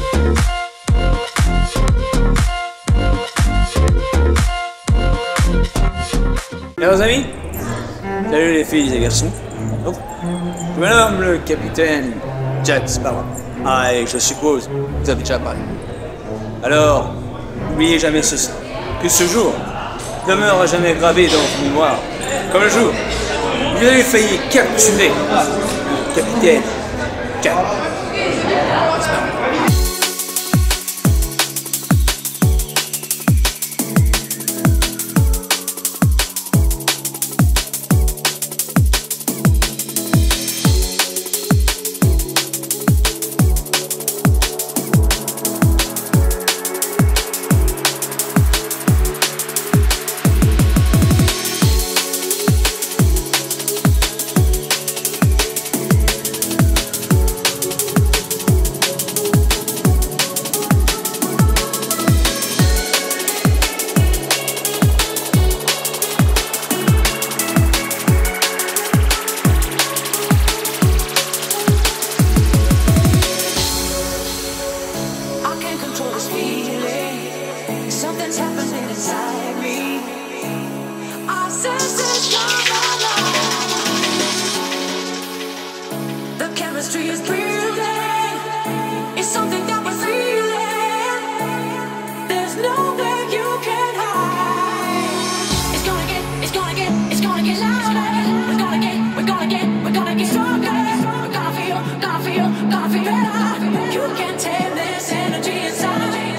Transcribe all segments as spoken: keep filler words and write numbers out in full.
Chers amis, salut les filles et les garçons. Donc, je me nomme le capitaine Jack Sparrow. Ah, et je suppose que vous avez déjà parlé. Alors, n'oubliez jamais ceci, que ce jour demeure à jamais gravé dans votre mémoire, comme le jour où vous avez failli capturer le capitaine Jack Sparrow. Something's happening inside me. Our senses come alive. The chemistry is breathing. It's something that we're feeling. There's nowhere you can hide. It's gonna get, it's gonna get, it's gonna get louder. We're gonna get, we're gonna get, we're gonna get stronger. We're gonna feel, gonna feel, gonna feel better. You can't tame this energy inside.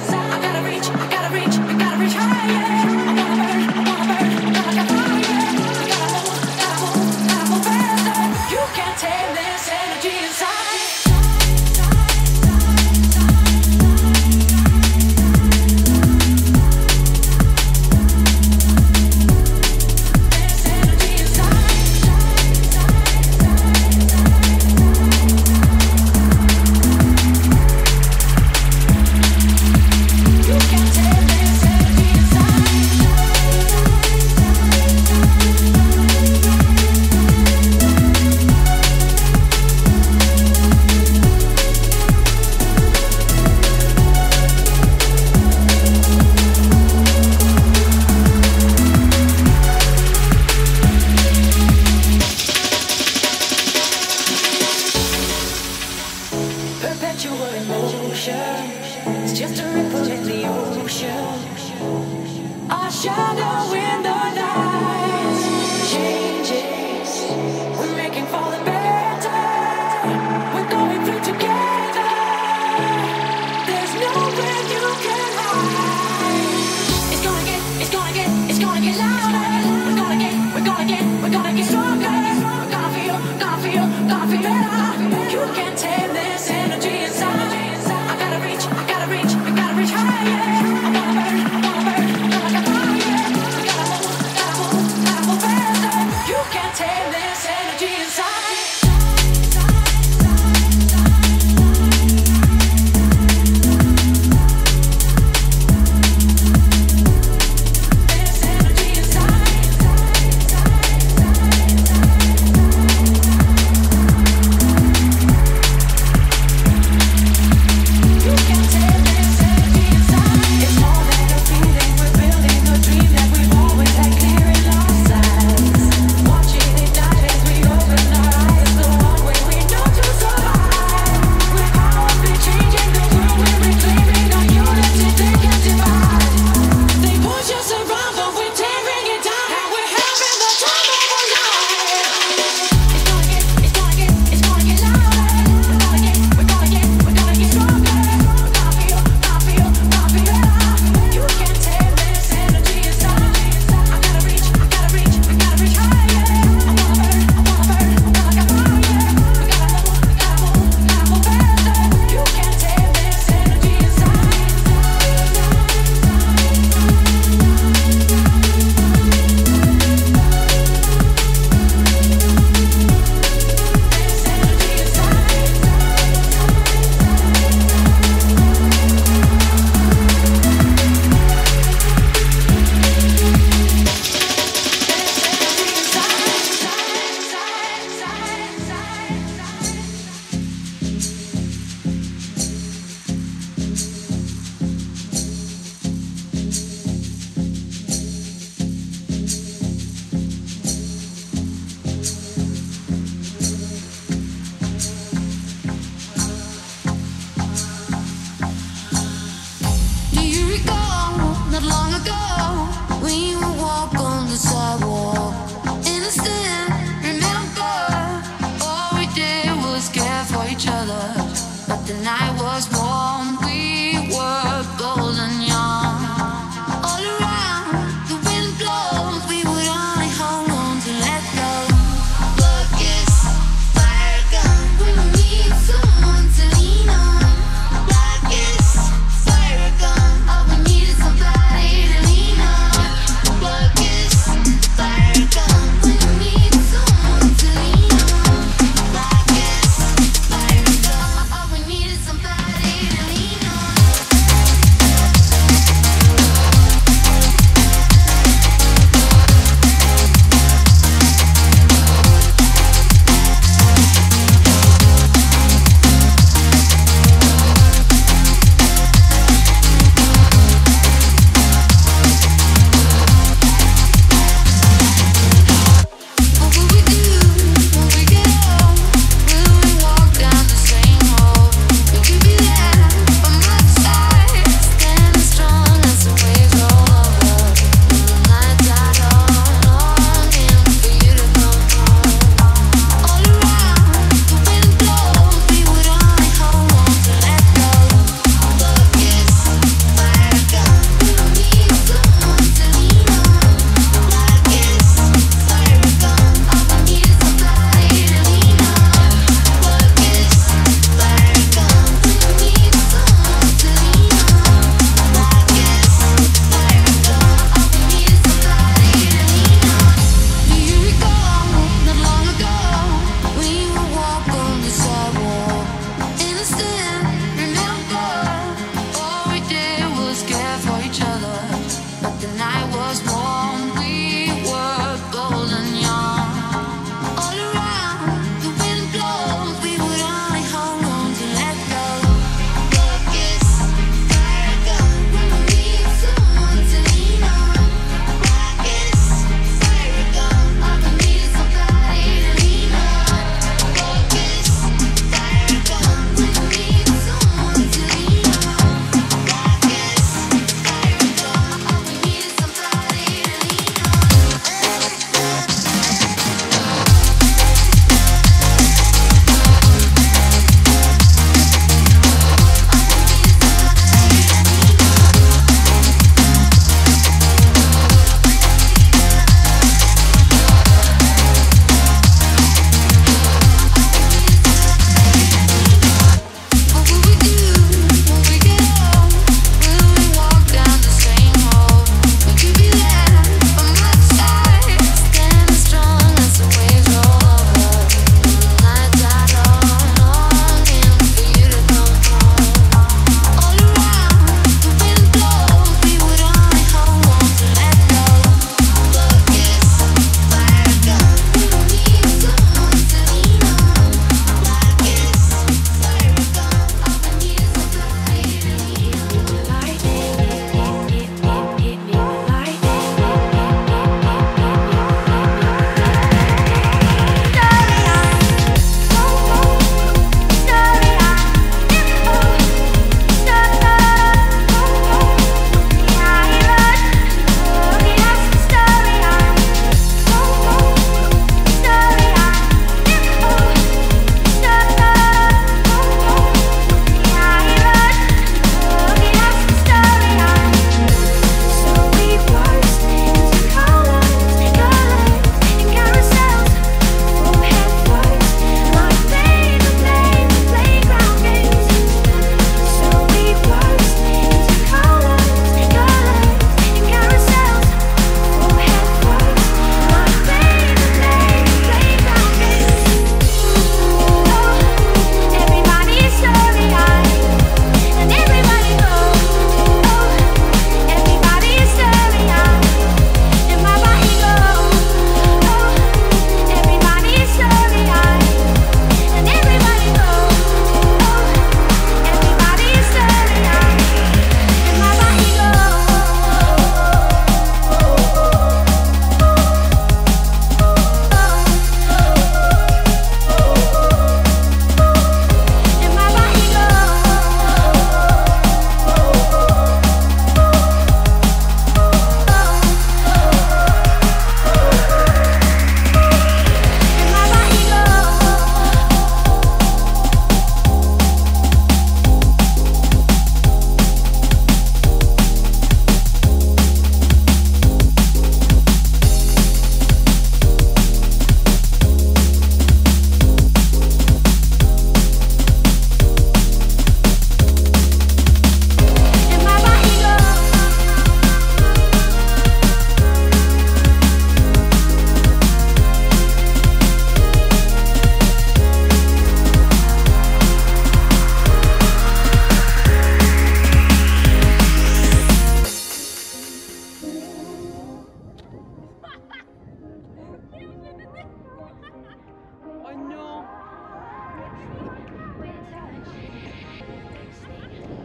Perpetual emotion, it's just a ripple in the ocean. Our shadow in the night changes. We're making for the better. We're going through together. There's nowhere you can hide. It's gonna get, it's gonna get, it's gonna get louder. We're gonna get, we're gonna get, we're gonna get stronger. We're gonna feel, gonna feel, gonna feel better. You can't tame this energy inside. I gotta reach, I gotta reach, I gotta reach higher. I wanna burn, I wanna burn, I wanna get fire. I gotta move, gotta move, gotta move faster. each other, but the night was warm. We were golden young. All around, the wind blows. We would only hold on to let go. Blood kiss, fire gun. We will need someone to lean on. Blood kiss, fire gun. All we need is somebody to lean on. Blood kiss, fire gun. We will need someone to lean on. Blood kiss, fire gun. All we need is somebody to lean on.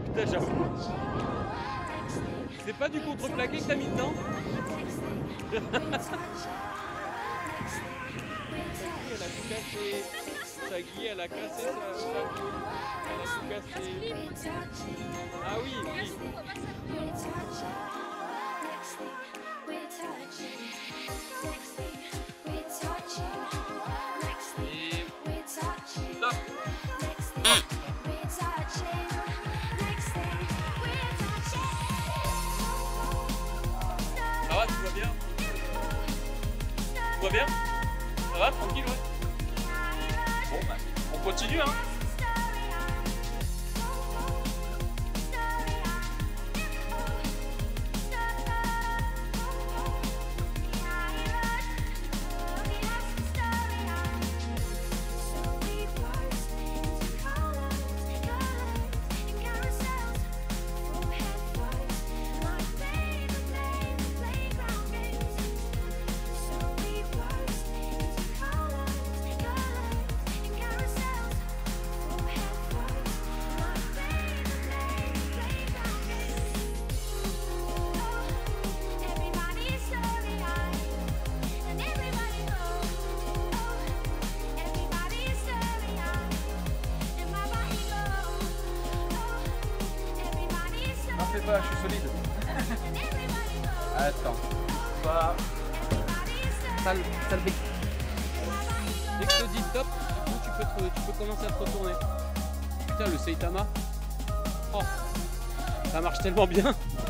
Putain, j'avoue. C'est pas du contreplaqué que t'as mis dedans? Elle a tout cassé. Sagui, elle a cassé sa, sa peau. Elle a tout cassé. Ah oui, oui. Et stop. Ça va, tout va bien? Tout va bien? Ça va, tranquille, ouais? Bon, bah, on continue, hein? Non, fais pas, je suis solide. Attends. Pas. Sale, sale bec. Dès que je te dis stop, du coup, tu peux, te, tu peux commencer à te retourner. Putain, le Saitama. Oh, ça marche tellement bien.